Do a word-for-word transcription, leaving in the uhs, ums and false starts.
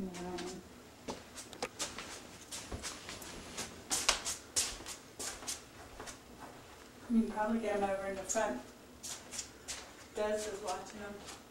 Yeah. You can probably get them over in the front. Des is watching them.